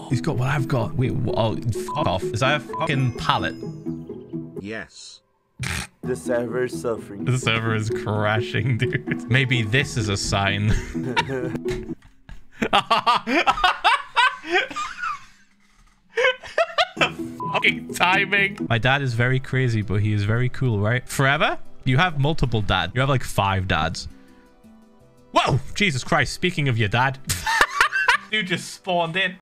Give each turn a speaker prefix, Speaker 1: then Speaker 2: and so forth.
Speaker 1: He's got what I've got. Wait, oh, fuck off. Is that a fucking pallet?
Speaker 2: Yes.
Speaker 3: The server is suffering.
Speaker 1: The server is crashing, dude. Maybe this is a sign. Fucking timing. My dad is very crazy, but he is very cool, right? Forever? You have multiple dads. You have like 5 dads. Whoa! Jesus Christ. Speaking of your dad. Dude just spawned in.